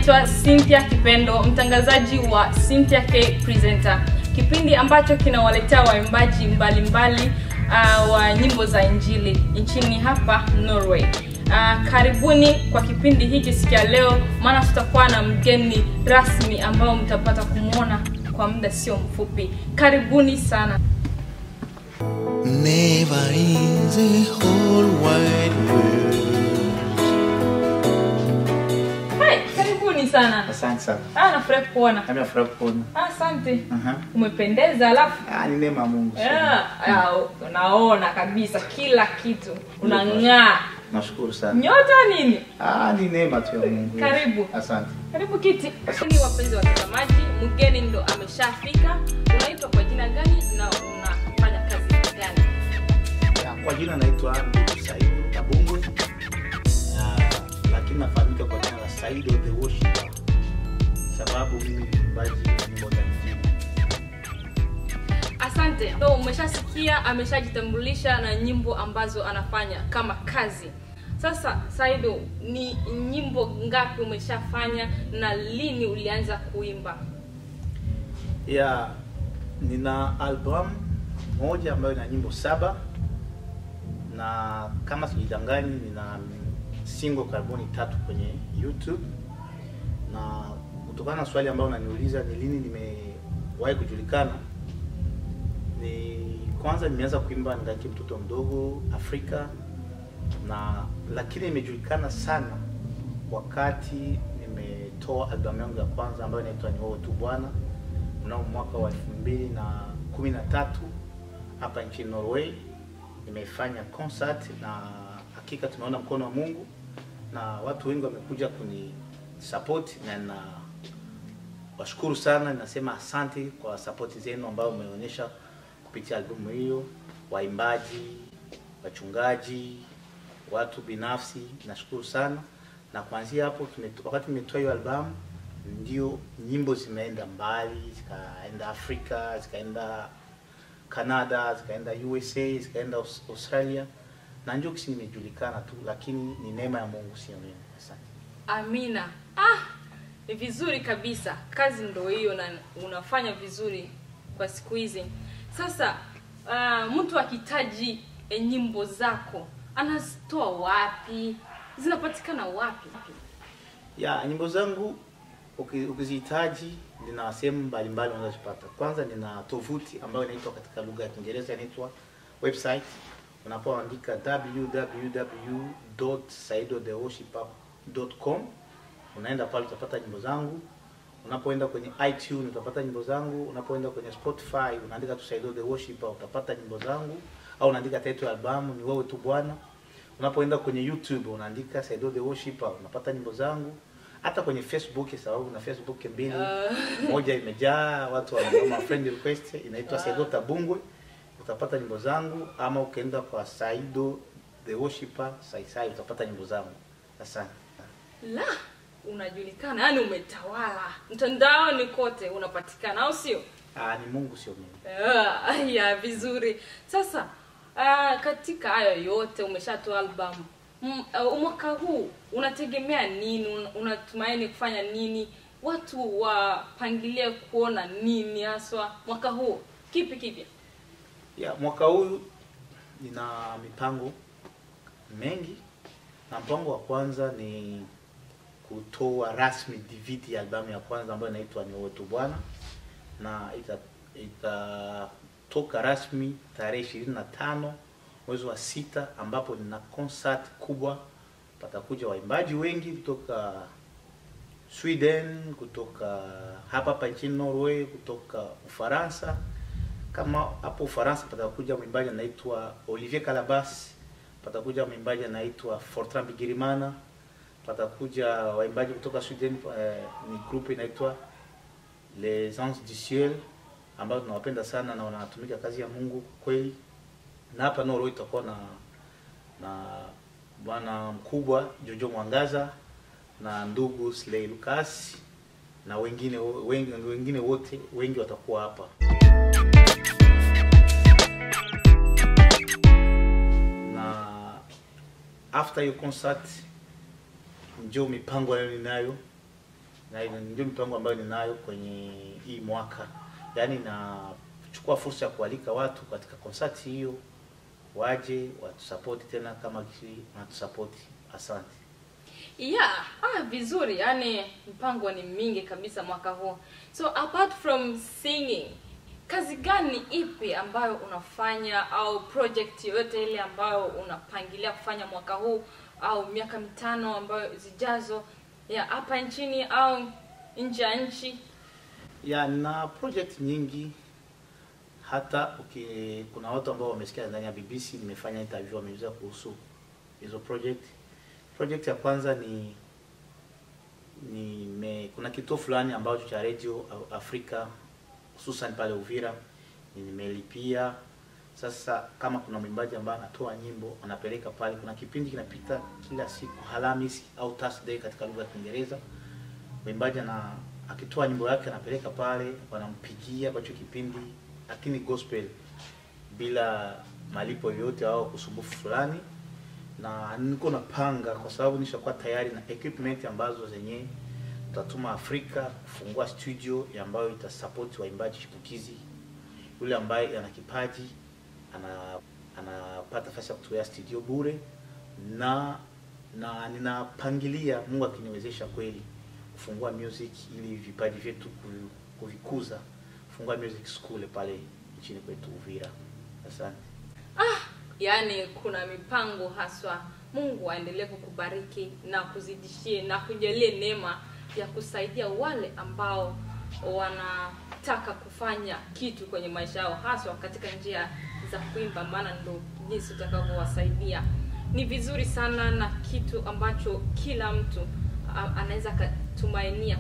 naitwa Cynthia Kipendo, mtangazaji wa Cynthia K Presenter. Kipindi ambacho kinawaletea waimbaji mbalimbali wa nyimbo za Injili nchini hapa Norway. Karibuni kwa kipindi hiki siku ya leo, maana tutakuwa na mgeni rasmi ambao mtapata kumuona kwa muda sio mfupi. Karibuni sana. Never in the whole wide world. Karibuni sana. Asante sana. Nafurahi kuona. Nimefurahi kuona. Asante. Umependeza alafu. Ni neema Mungu. Naona kabisa kila kitu. Unang'aa. Nashukuru sana. Nyota nini? Ni neema tu ya Mungu. Karibu. Asante. Karibu kiti. Ni wapenzi watazamaji, mgeni ndo ameshafika. Unaitwa kwa jina gani na unafanya kazi gani? Kwa jina naitwa Saido Tabungwe. Lakini nafahamika kwa jina la Saido the Worshipper. Sababu mimi ni mwimbaji nyimbo za Injili. Asante. So umeshasikia ameshajitambulisha na nyimbo ambazo anafanya kama kazi. Sasa Saido, ni nyimbo ngapi umeshafanya na lini ulianza kuimba? Nina album moja ambayo ina nyimbo 7 na kama sijidanganyi nina single karibuni 3 kwenye YouTube. Na kutokana na swali ambalo unaniuliza ni lini nimewahi kujulikana, ni kwanza nimeanza kuimba ningali mtoto mdogo Afrika, na lakini nimejulikana sana wakati nimetoa album yangu ya kwanza ambayo inaitwa Ni Wewe Tu Bwana mnamo mwaka wa 2013 hapa nchini Norway. Nimefanya concert na hakika tunaona mkono wa Mungu na watu wengi wamekuja kuni support, na washukuru sana. Ninasema asante kwa support zenu ambayo umeonyesha kupitia albumu hiyo, waimbaji, wachungaji, watu binafsi, nashukuru sana. Na kuanzia hapo wakati nimetoa hiyo albamu ndio nyimbo zimeenda mbali, zikaenda Afrika, zikaenda Canada, zikaenda USA, zikaenda Australia, na ndio kisi nimejulikana tu, lakini ni neema ya Mungu, sio mimi. Asante. Amina. Ni vizuri kabisa. Kazi ndio hiyo na unafanya vizuri kwa siku hizi. Sasa mtu akihitaji nyimbo zako anazitoa wapi? Zinapatikana wapi? Nyimbo zangu ukizihitaji nina sehemu mbalimbali unaweza kupata. Kwanza nina tovuti ambayo inaitwa katika lugha ya Kiingereza inaitwa website. Unapoandika www.saidotheworshipper.com, unaenda pale utapata nyimbo zangu. Unapoenda kwenye iTunes utapata nyimbo zangu. Unapoenda kwenye Spotify unaandika tu Saido the Worshipper utapata nyimbo zangu, au unaandika title album Ni Wewe Tu Bwana. Unapoenda kwenye YouTube unaandika Saido the Worshipper unapata nyimbo zangu. Hata kwenye Facebook, sababu na Facebook mbili, moja imejaa watu wanaomba friend request, inaitwa Saido Tabungwe, utapata nyimbo zangu. Ama ukienda kwa Saido the Worshipper Sai utapata nyimbo zangu. Asante. Unajulikana, yani umetawala. Mtandaoni kote unapatikana, au sio? Ni Mungu, sio mimi. Vizuri. Sasa katika hayo yote umeshatoa album. Mwaka huu unategemea nini? Unatumaini kufanya nini? Watu wapangilie kuona nini haswa mwaka huu? Kipi? Mwaka huu nina mipango mengi, na mpango wa kwanza ni kutoa rasmi DVD ya albamu ya kwanza ambayo inaitwa Ni Wewe Tu Bwana, na itatoka rasmi tarehe 25 mwezi wa 6, ambapo nina concert kubwa. Patakuja waimbaji wengi kutoka Sweden, kutoka hapa nchini Norway, kutoka Ufaransa. Kama hapo Ufaransa patakuja mwimbaji anaitwa Olivier Calabas, patakuja mwimbaji anaitwa Fortran Bigirimana, patakuja waimbaji kutoka Sweden, ni group inaitwa Les Anges du Ciel ambao tunawapenda sana na wanatumika kazi ya Mungu kweli. Na hapa Norway tutakuwa na bwana mkubwa Jojo Mwangaza na ndugu Slay Lucas na wengine wote wengi watakuwa hapa. Na after your concert ndio mipango ninayo na ndio mipango ambayo ninayo kwenye hii mwaka. Yaani na chukua fursa ya kualika watu katika concert hiyo waje watusupport tena kama kisi wanatusupport. Asante. Yeah, vizuri. Yani mpango ni mingi kabisa mwaka huu. So apart from singing, kazi gani ipi ambayo unafanya au project yoyote ile ambayo unapangilia kufanya mwaka huu au miaka mitano ambayo zijazo, ya hapa nchini au nje ya nchi? Ya na project nyingi, hata kuna watu ambao wamesikia ndani ya BBC nimefanya interview wameuliza kuhusu hizo project. Project ya kwanza kuna kituo fulani ambacho cha radio Afrika hususan pale Uvira nimelipia. Sasa kama kuna mwimbaji ambaye anatoa nyimbo anapeleka pale, kuna kipindi kinapita kila siku Alhamisi au Thursday katika lugha ya Kiingereza. Mwimbaji akitoa nyimbo yake anapeleka pale, wanampigia kwa hiyo kipindi, lakini gospel bila malipo yoyote au kusumbufu fulani. Na niko napanga kwa sababu nishakuwa tayari na equipment ambazo zenye tutatuma Afrika kufungua studio ambayo itasupport waimbaji chipukizi. Yule ambaye ana kipaji anapata nafasi ya kutumia studio bure, na ninapangilia Mungu akiniwezesha kweli kufungua music ili vipaji vyetu kuvikuza, kufungua music school pale nchini kwetu Uvira. Asante. Yani kuna mipango haswa. Mungu aendelee kukubariki na kuzidishie na kujalie neema ya kusaidia wale ambao wanataka kufanya kitu kwenye maisha yao, haswa katika njia za kuimba, maana ndo jinsi utakavyowasaidia. Ni vizuri sana na kitu ambacho kila mtu anaweza kutumainia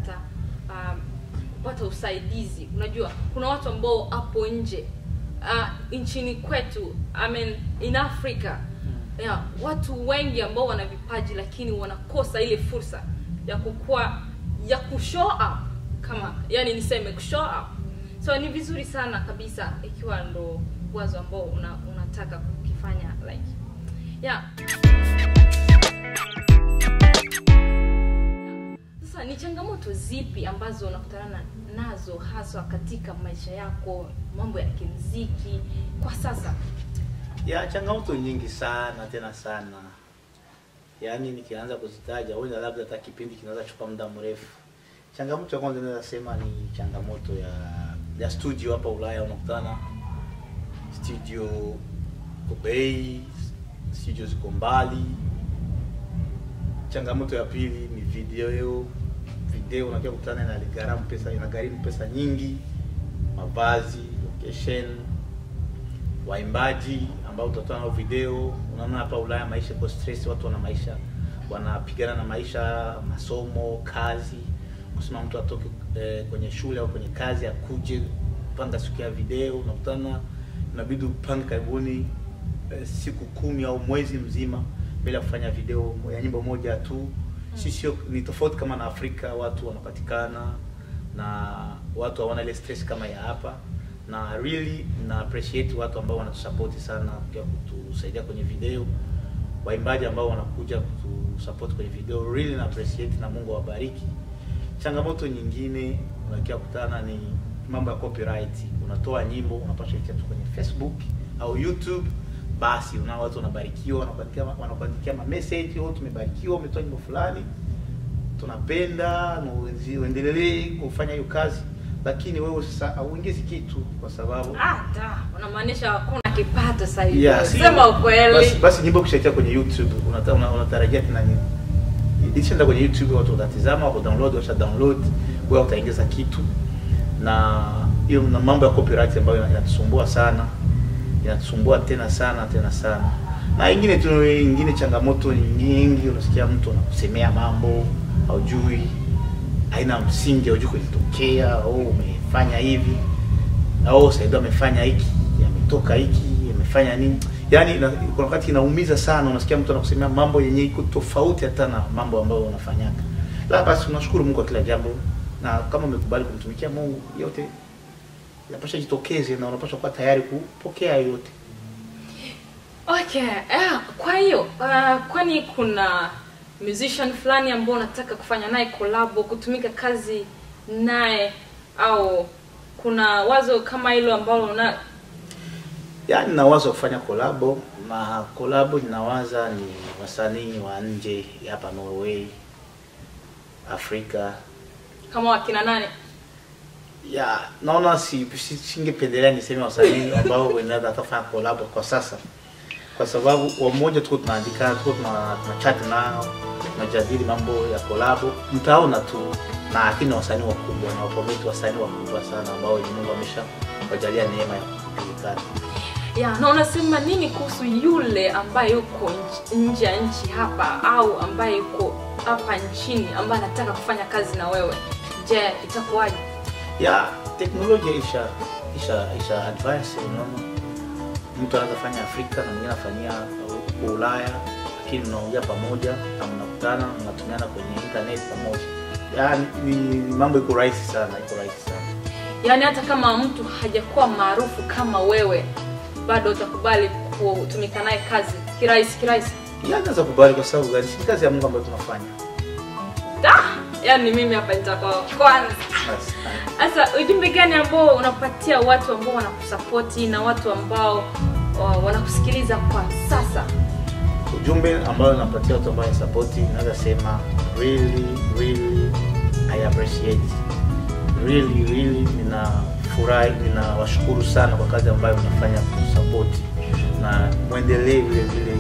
kupata usaidizi. Unajua kuna watu ambao hapo nje nchini kwetu, in Africa, watu wengi ambao wana vipaji lakini wanakosa ile fursa ya kushow up, kama yani niseme kushow up. So ni vizuri sana kabisa ikiwa ndo wazo ambao unataka kukifanya Sasa ni changamoto zipi ambazo unakutana nazo haswa katika maisha yako, mambo ya kimuziki kwa sasa? Changamoto nyingi sana tena sana. Yaani nikianza kuzitaja wewe labda hata kipindi kinaweza kuchukua muda mrefu. Changamoto ya kwanza naweza sema ni changamoto ya studio hapa Ulaya. Unakutana studio kwa bei, studio ziko mbali. Changamoto ya pili ni video unakuja kukutana na inagharimu pesa nyingi, mavazi, location, waimbaji ambao utatoa nao video. Unaona hapa Ulaya maisha kwa stress, watu wanapigana na maisha, masomo, kazi. Kusema mtu atoke kwenye shule au kwenye kazi akuje panga siku ya video, unakutana inabidi upange karibuni siku 10 au mwezi mzima bila kufanya video ya nyimbo moja tu. Sisi ni tofauti kama na Afrika, watu wanapatikana na watu hawana ile stress kama ya hapa. Na really na appreciate watu ambao wanatusupport sana kwa kutusaidia kwenye video, waimbaji ambao wanakuja kutusupport kwenye video, really na appreciate na Mungu awabariki. Changamoto nyingine unakia kutana ni mambo ya copyright. Unatoa nyimbo unapaswa itia kwenye Facebook au YouTube, basi watu wanabarikiwa, wanakuandikia message, tumebarikiwa, umetoa nyimbo fulani, tunapenda na uendelee kufanya hiyo kazi. Lakini wewe sasa hauingizi kitu kwa sababu unamaanisha hakuna kipato sasa hivi. Sema ukweli. Basi nyimbo kishatia kwenye YouTube unatarajia tena nini? Ikishaenda kwenye YouTube watu watatazama, download, wewe utaingiza kitu. Na hiyo na mambo ya copyright ambayo inatusumbua sana. Inatusumbua tena sana. Na ingine changamoto nyingi, unasikia mtu anakusemea mambo haujui, haina msingi, haujui kulitokea, umefanya hivi au Saido amefanya hiki, ametoka hiki, amefanya nini. Yaani kuna wakati inaumiza sana, unasikia mtu anakusemea mambo yenye iko tofauti hata na mambo ambayo unafanyaka. Basi tunashukuru Mungu kwa kila jambo, na kama umekubali kumtumikia Mungu, yote yapasha jitokeze na unapaswa kuwa tayari kupokea yote. Okay, kwa hiyo kwani kuna musician fulani ambao unataka kufanya naye collab, kutumika kazi naye, au kuna wazo kama hilo ambalo una? Yaani na wazo kufanya collab, na collab ninawaza ni wasanii wa nje hapa Norway, Afrika. Kama wakina nani? Ya, naona singependelea niseme wasanii ambao wanaweza kufanya collab kwa sasa. Kwa sababu wamoja tuko tunaandika, tuko tunachat nao, tunajadili mambo ya collab. Mtaona tu, na lakini wasanii wakubwa na wapromote wasanii wakubwa sana ambao Mungu ameshawajalia neema ya kujulikana. Ya, na unasema nini kuhusu yule ambaye yuko nje ya nchi hapa, au ambaye yuko hapa nchini ambaye anataka kufanya kazi na wewe? Je, itakuwaje? Ya, teknolojia isha advance, unaona. Mtu anaweza fanya Afrika na mwingine anafanyia Ulaya, lakini mnaongea pamoja na mnakutana, mnatumiana kwenye internet pamoja. Yaani ni mambo iko rahisi sana, Yaani hata kama mtu hajakuwa maarufu kama wewe, bado utakubali kutumika naye kazi kirahisi? Yaani naweza kubali kwa sababu gani? Ni kazi ya Mungu ambayo tunafanya. Yaani mimi hapa nitakuwa kwanza. Sasa ujumbe gani ambao unapatia watu ambao wanakusupport na watu ambao wanakusikiliza kwa sasa? Ujumbe ambao napatia watu ambao wanasupport, naweza sema really I appreciate. Really ninafurahi, ninawashukuru sana kwa kazi ambayo mnafanya kusupport, na muendelee vile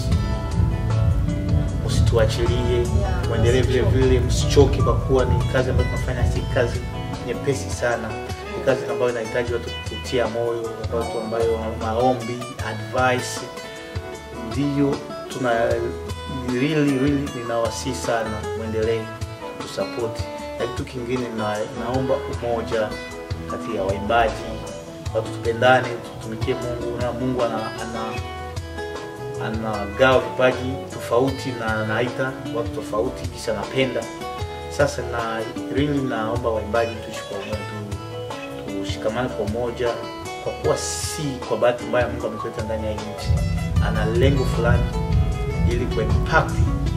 msituachilie, muendelee vile msichoke, kwa kuwa ni kazi ambayo tunafanya, si kazi nyepesi sana. Ni kazi ambayo inahitaji watu kutia moyo, watu ambao maombi, advice. Ndio tuna really ninawasihi sana muendelee kusupport. Na kitu kingine naomba umoja kati ya waimbaji, watu tupendane, tutumikie Mungu, na Mungu anagawa vipaji tofauti na anaita watu tofauti kisha napenda. Sasa na really naomba waimbaji tushikamane pamoja, kwa kuwa si kwa bahati mbaya Mungu ametuleta ndani ya nchi. Ana lengo fulani ili kuimpact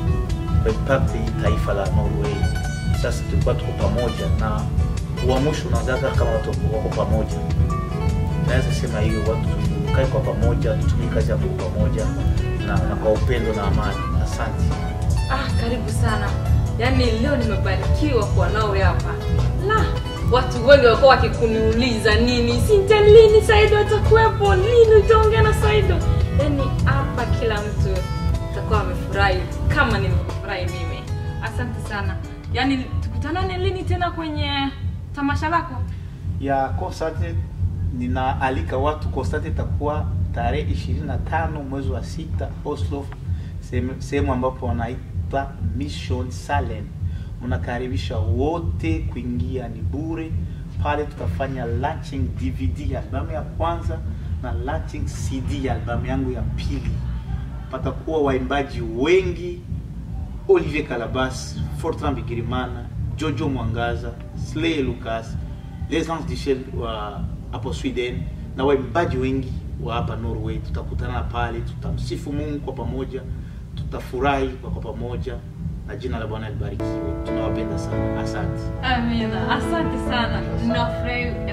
taifa la Norway. Sasa tuko pamoja, na uamusho unaanza kama watu wako pamoja. Naweza sema hiyo, watu tukae kwa pamoja, tutumie kazi ya pamoja na kwa upendo na amani. Asante. Karibu sana. Yaani leo nimebarikiwa kwa nawe hapa. Watu wengi wako wakikuniuliza nini, Cynthia lini Saido atakuwepo, lini utaongea na Saido. Yaani hapa kila mtu atakuwa amefurahi kama nimefurahi mimi. Asante sana. Yaani tukutanane lini tena kwenye tamasha lako? Ya concert ninaalika watu. Concert itakuwa tarehe 25 mwezi wa 6 Oslo, sehemu ambapo wanaita Mission Salen. Mnakaribisha wote kuingia, ni bure. Pale tutafanya launching DVD albamu ya kwanza na launching CD albamu yangu ya pili. Patakuwa waimbaji wengi: Olivier Kalabas, Fortran Bigirimana, Jojo Mwangaza, Slay Lucas, Les Anges du Ciel wa hapo Sweden, na waimbaji wengi wa hapa Norway. Tutakutana pale, tutamsifu Mungu kwa pamoja, tutafurahi kwa pamoja, na jina la Bwana libarikiwe. Tunawapenda sana. Asante. Amina. Asante sana. Nafurahi